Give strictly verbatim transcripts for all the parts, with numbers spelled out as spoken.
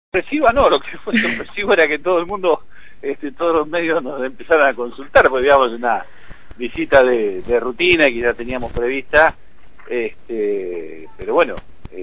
Sorpresiva no, lo que fue sorpresivo era que todo el mundo, este, todos los medios nos empezaron a consultar, porque digamos una visita de, de rutina que ya teníamos prevista, este, pero bueno,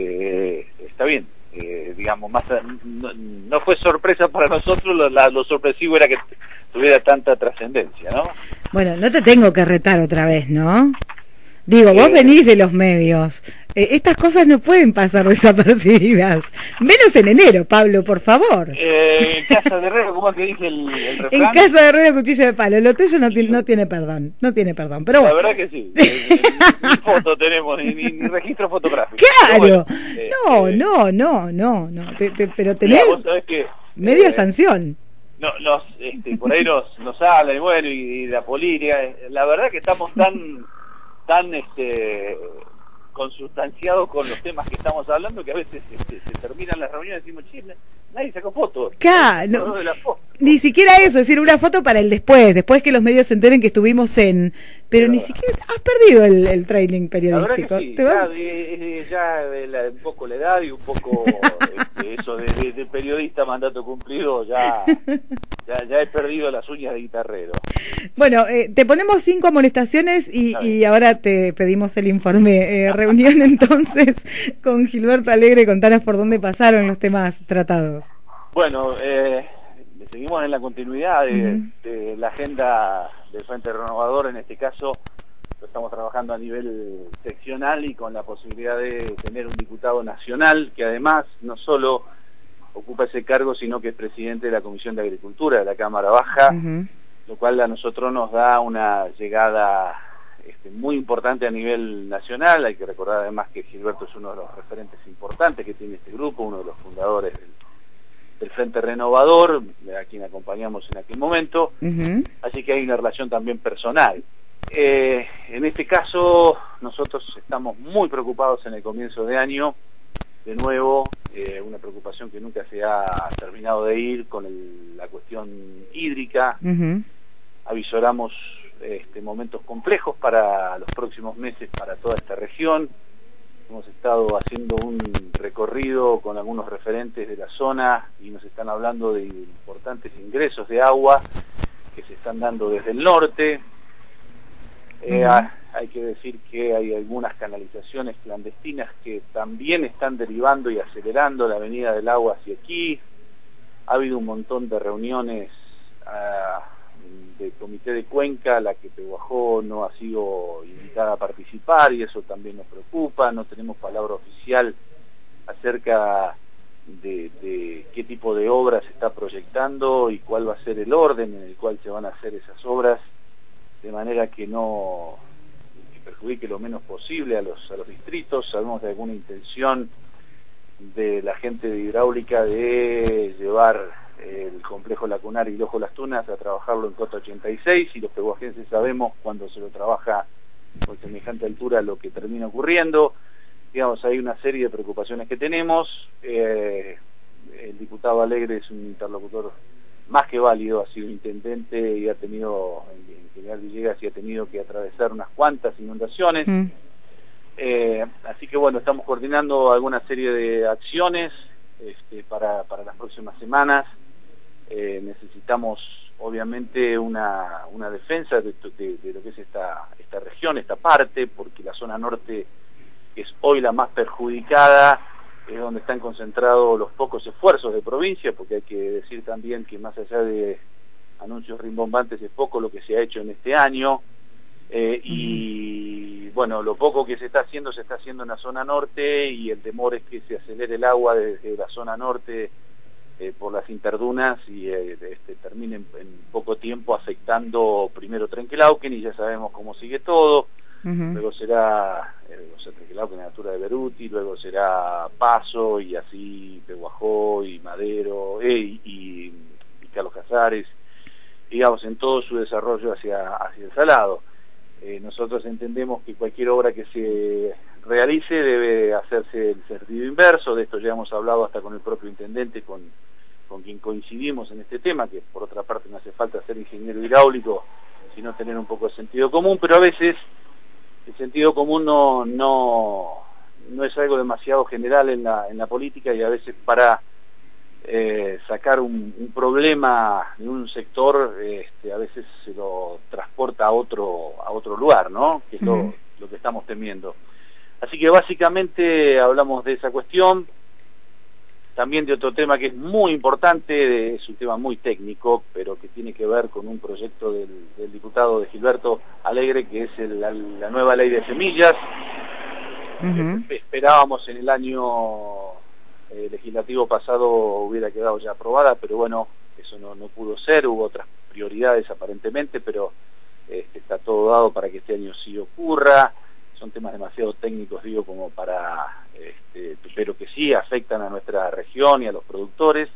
eh, está bien, eh, digamos, más no, no fue sorpresa para nosotros, lo, la, lo sorpresivo era que tuviera tanta trascendencia, ¿no? Bueno, no te tengo que retar otra vez, ¿no? Digo, vos eh, venís de los medios. Eh, estas cosas no pueden pasar desapercibidas. Menos en enero, Pablo, por favor. Eh, en casa de herrero, ¿cómo es que dice el, el refrán? En casa de herrero, cuchillo de palo. Lo tuyo no, no tiene perdón. No tiene perdón. Pero bueno. La verdad que sí. Ni foto tenemos, ni, ni, ni registro fotográfico. Claro. Bueno, eh, no, eh, no, no, no, no. Te, te, pero tenés mira, vos sabés que, media eh, sanción. No, nos, este, por ahí nos, nos hablan, y bueno, y, y la política. La verdad que estamos tan... tan este consustanciados con los temas que estamos hablando que a veces este, se terminan las reuniones y decimos, che, nadie sacó fotos. Claro, no, de la foto. Ni siquiera eso, es decir, una foto para el después, después que los medios se enteren que estuvimos en... Pero, pero ni siquiera has perdido el, el trailing periodístico. La verdad que sí, ya, de, ya de la, un poco la edad y un poco este, eso de, de, de periodista mandato cumplido, ya, ya, ya he perdido las uñas de guitarrero. Bueno, eh, te ponemos cinco amonestaciones y, y ahora te pedimos el informe. Eh, reunión entonces con Gilberto Alegre, contanos por dónde pasaron los temas tratados. Bueno, eh, seguimos en la continuidad de, uh-huh. de la agenda del Frente Renovador. En este caso lo estamos trabajando a nivel seccional y con la posibilidad de tener un diputado nacional que además no solo ocupa ese cargo, sino que es presidente de la Comisión de Agricultura de la Cámara Baja, uh-huh. lo cual a nosotros nos da una llegada este, muy importante a nivel nacional. Hay que recordar además que Gilberto es uno de los referentes importantes que tiene este grupo, uno de los fundadores del, del Frente Renovador, a quien acompañamos en aquel momento, uh-huh. así que hay una relación también personal. Eh, en este caso nosotros estamos muy preocupados en el comienzo de año, de nuevo, eh, una preocupación que nunca se ha terminado de ir con el, la cuestión hídrica. Uh-huh. Avisoramos este, momentos complejos para los próximos meses para toda esta región. Hemos estado haciendo un recorrido con algunos referentes de la zona y nos están hablando de importantes ingresos de agua que se están dando desde el norte. Eh, uh-huh. a, hay que decir que hay algunas canalizaciones clandestinas que también están derivando y acelerando la venida del agua hacia aquí. Ha habido un montón de reuniones uh, del Comité de Cuenca, a la que Pehuajó no ha sido invitada a participar y eso también nos preocupa. No tenemos palabra oficial acerca de, de qué tipo de obras se está proyectando y cuál va a ser el orden en el cual se van a hacer esas obras, de manera que no que perjudique lo menos posible a los a los distritos. Sabemos de alguna intención de la gente de hidráulica de llevar el complejo lacunar y el Ojo Las Tunas a trabajarlo en cota ochenta y seis, y los pehuajenses sabemos cuando se lo trabaja con semejante altura lo que termina ocurriendo. Digamos, hay una serie de preocupaciones que tenemos. Eh, el diputado Alegre es un interlocutor más que válido, ha sido intendente y ha tenido, en General Villegas, y ha tenido que atravesar unas cuantas inundaciones. Mm. Eh, así que bueno, estamos coordinando alguna serie de acciones este, para, para las próximas semanas. Eh, necesitamos obviamente una, una defensa de, de, de lo que es esta, esta región, esta parte, porque la zona norte, que es hoy la más perjudicada, es donde están concentrados los pocos esfuerzos de provincia, porque hay que decir también que más allá de anuncios rimbombantes es poco lo que se ha hecho en este año, eh, y bueno, lo poco que se está haciendo se está haciendo en la zona norte, y el temor es que se acelere el agua desde la zona norte eh, por las interdunas y eh, este, termine en, en poco tiempo afectando primero Trenquelauquen, y ya sabemos cómo sigue todo. Uh-huh. Luego será eh, o sea, Trenquelauquen, altura de Beruti, luego será Paso, y así Pehuajó y Madero eh, y, y, y Carlos Casares, digamos, en todo su desarrollo hacia, hacia el Salado. Eh, nosotros entendemos que cualquier obra que se realice debe hacerse el sentido inverso. De esto ya hemos hablado hasta con el propio intendente, con, con quien coincidimos en este tema, que por otra parte no hace falta ser ingeniero hidráulico, sino tener un poco de sentido común, pero a veces el sentido común no, no, no es algo demasiado general en la, en la política, y a veces para eh, sacar un, un problema de un sector, este, a veces se lo transporta a otro a otro lugar, ¿no? Que es lo, uh-huh. lo que estamos temiendo. Así que básicamente hablamos de esa cuestión, también de otro tema que es muy importante, es un tema muy técnico, pero que tiene que ver con un proyecto del, del diputado de Gilberto Alegre, que es el, la, la nueva ley de semillas. Uh-huh. Esperábamos en el año eh, legislativo pasado hubiera quedado ya aprobada, pero bueno, eso no, no pudo ser, hubo otras prioridades aparentemente, pero este, está todo dado para que este año sí ocurra. Son temas demasiado técnicos, digo, como para, este, pero que sí afectan a nuestra región y a los productores.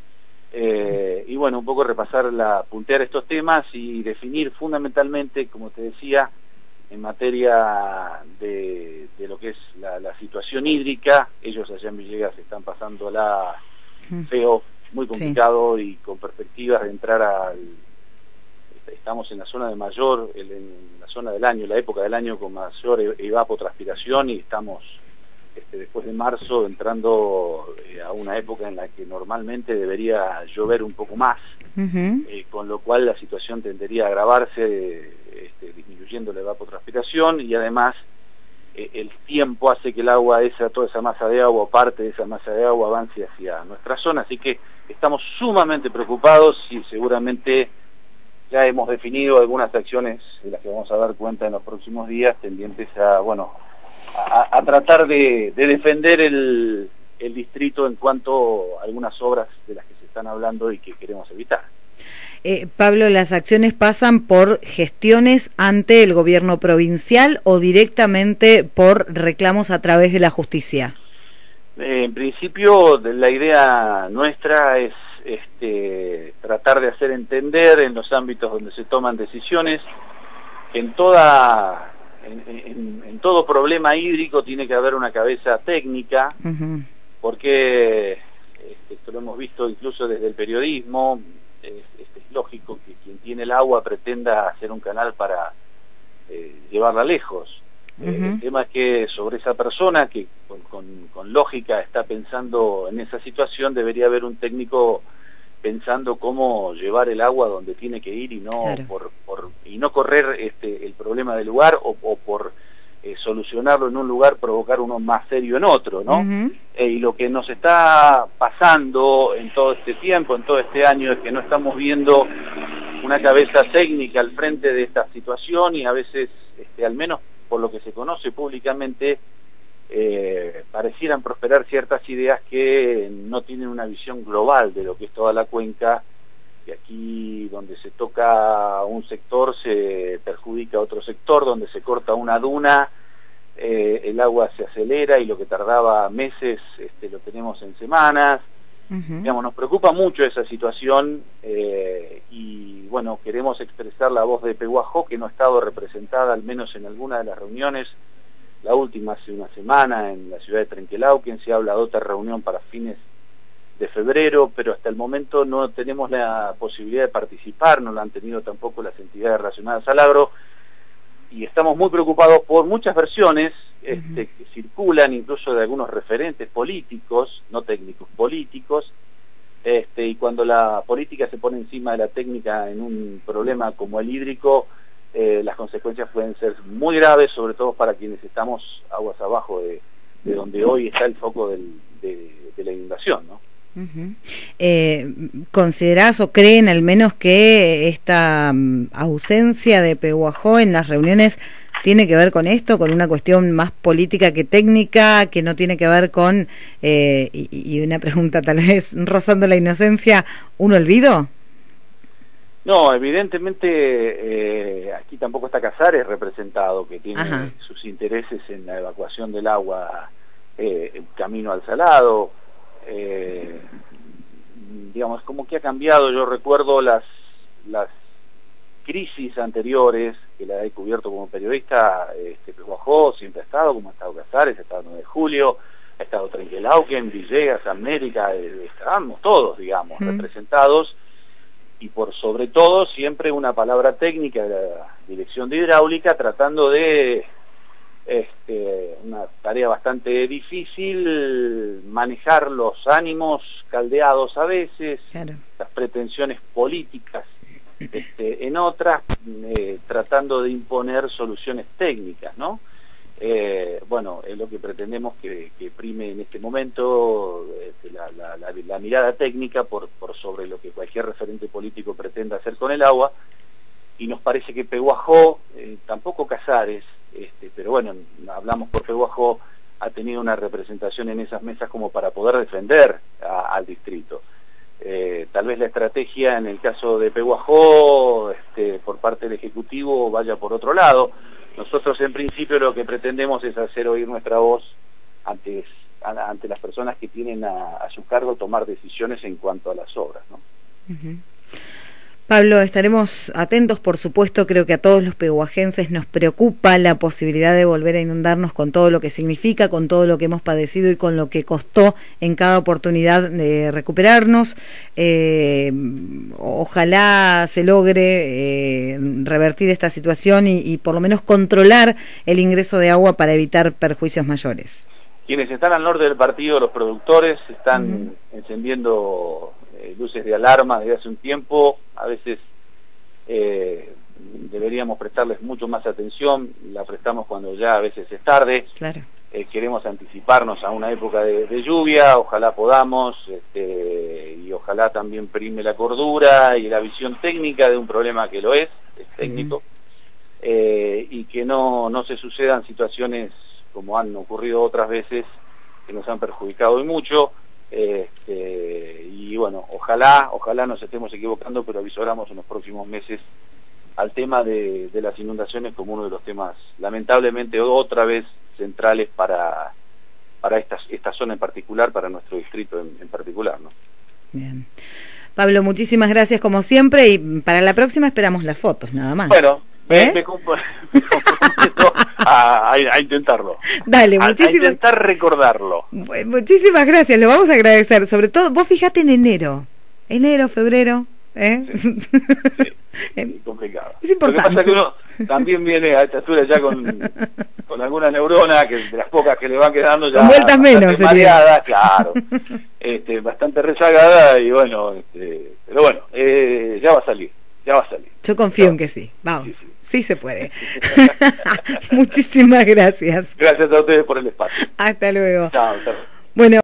Eh, y bueno, un poco repasar, la, puntear estos temas y definir fundamentalmente, como te decía, en materia de, de lo que es la, la situación hídrica. Ellos allá en Villegas están pasándola feo, muy complicado, sí. Y con perspectivas de entrar al... Estamos en la zona de mayor, en la zona del año, la época del año con mayor evapotranspiración, y estamos este, después de marzo entrando eh, a una época en la que normalmente debería llover un poco más, uh-huh. eh, con lo cual la situación tendería a agravarse, este, disminuyendo la evapotranspiración, y además eh, el tiempo hace que el agua, esa toda esa masa de agua, parte de esa masa de agua avance hacia nuestra zona, así que estamos sumamente preocupados y seguramente ya hemos definido algunas acciones de las que vamos a dar cuenta en los próximos días, tendientes a, bueno, a, a tratar de, de defender el, el distrito en cuanto a algunas obras de las que se están hablando y que queremos evitar. Eh, Pablo, ¿las acciones pasan por gestiones ante el gobierno provincial o directamente por reclamos a través de la justicia? Eh, en principio, la idea nuestra es Este, tratar de hacer entender en los ámbitos donde se toman decisiones que en toda en, en, en todo problema hídrico tiene que haber una cabeza técnica, uh-huh. porque este, esto lo hemos visto incluso desde el periodismo. Es, es, es lógico que quien tiene el agua pretenda hacer un canal para eh, llevarla lejos. Uh-huh. eh, el tema es que sobre esa persona que con, con, con lógica está pensando en esa situación, debería haber un técnico pensando cómo llevar el agua donde tiene que ir y no claro. por, por y no correr este el problema del lugar o, o por eh, solucionarlo en un lugar, provocar uno más serio en otro, ¿no? Uh-huh. eh, y lo que nos está pasando en todo este tiempo, en todo este año, es que no estamos viendo una cabeza técnica al frente de esta situación, y a veces, este, al menos por lo que se conoce públicamente, eh, parecieran prosperar ciertas ideas que no tienen una visión global de lo que es toda la cuenca, y aquí donde se toca un sector se perjudica a otro sector, donde se corta una duna, eh, el agua se acelera y lo que tardaba meses este, lo tenemos en semanas. Uh-huh. Digamos, nos preocupa mucho esa situación, eh, y bueno, queremos expresar la voz de Pehuajó, que no ha estado representada al menos en alguna de las reuniones. La última hace una semana en la ciudad de Trenquelauquen, se habla de otra reunión para fines de febrero, pero hasta el momento no tenemos la posibilidad de participar, no la han tenido tampoco las entidades relacionadas al agro, y estamos muy preocupados por muchas versiones este, uh-huh. que circulan, incluso de algunos referentes políticos, no técnicos, políticos, este, y cuando la política se pone encima de la técnica en un problema como el hídrico, eh, las consecuencias pueden ser muy graves, sobre todo para quienes estamos aguas abajo de, de donde hoy está el foco del, de, de la inundación, ¿no? Uh-huh. Eh, ¿Considerás o creen al menos que esta um, ausencia de Pehuajó en las reuniones tiene que ver con esto, con una cuestión más política que técnica, que no tiene que ver con, eh, y, y una pregunta tal vez rozando la inocencia, un olvido? No, evidentemente eh, aquí tampoco está Casares representado, que tiene Ajá. sus intereses en la evacuación del agua, eh, el camino al salado. Eh, digamos, como que ha cambiado. Yo recuerdo las las crisis anteriores, que la he cubierto como periodista. este Pehuajó siempre ha estado, como ha estado Casares, ha estado nueve de julio, ha estado Trenquelauquen, Villegas, América, eh, estábamos todos, digamos, mm. representados, y por sobre todo siempre una palabra técnica de la Dirección de Hidráulica, tratando de este, una tarea bastante difícil, manejar los ánimos caldeados a veces, claro, las pretensiones políticas este, en otras, eh, tratando de imponer soluciones técnicas, ¿no? Eh, bueno, es lo que pretendemos que, que prime en este momento, este, la, la, la, la mirada técnica por, por sobre lo que cualquier referente político pretenda hacer con el agua, y nos parece que Pehuajó, eh, tampoco Casares, este, pero bueno, hablamos por Pehuajó, ha tenido una representación en esas mesas como para poder defender a, al distrito. Eh, tal vez la estrategia en el caso de Pehuajó, este, por parte del Ejecutivo, vaya por otro lado. Nosotros en principio lo que pretendemos es hacer oír nuestra voz ante, ante las personas que tienen a, a su cargo tomar decisiones en cuanto a las obras, ¿no? Uh-huh. Pablo, estaremos atentos, por supuesto. Creo que a todos los pehuajenses nos preocupa la posibilidad de volver a inundarnos, con todo lo que significa, con todo lo que hemos padecido y con lo que costó en cada oportunidad de recuperarnos. Eh, ojalá se logre eh, revertir esta situación y, y por lo menos controlar el ingreso de agua para evitar perjuicios mayores. Quienes están al norte del partido, los productores, están uh-huh. encendiendo eh, luces de alarma desde hace un tiempo. A veces eh, deberíamos prestarles mucho más atención, la prestamos cuando ya a veces es tarde. Claro. Eh, queremos anticiparnos a una época de, de lluvia, ojalá podamos, este, y ojalá también prime la cordura y la visión técnica de un problema que lo es, es técnico, uh-huh. eh, y que no, no se sucedan situaciones como han ocurrido otras veces, que nos han perjudicado y mucho, este, y bueno, ojalá, ojalá nos estemos equivocando, pero avisoramos en los próximos meses al tema de, de las inundaciones como uno de los temas, lamentablemente, otra vez centrales para, para esta, esta zona en particular, para nuestro distrito en, en particular, ¿no? Bien. Pablo, muchísimas gracias como siempre, y para la próxima esperamos las fotos, nada más. Bueno, ¿Eh? me, me, comp- me comprometo a, a, a intentarlo. Dale, a, muchísimas... a intentar recordarlo. Muchísimas gracias, lo vamos a agradecer. Sobre todo, vos fijate en enero, enero, febrero, ¿eh? Sí, sí, sí, complicado. Es importante. Lo que pasa es que uno también viene a esta altura ya con, con algunas neuronas, que de las pocas que le van quedando ya... Con vueltas menos, mareada, claro. Este, bastante rezagada y bueno, este, pero bueno, eh, ya va a salir. Ya va a salir. Yo confío no. en que sí. Vamos. Sí, sí. Sí se puede. Sí. Muchísimas gracias. Gracias a ustedes por el espacio. Hasta luego. Chao. Chao. Bueno.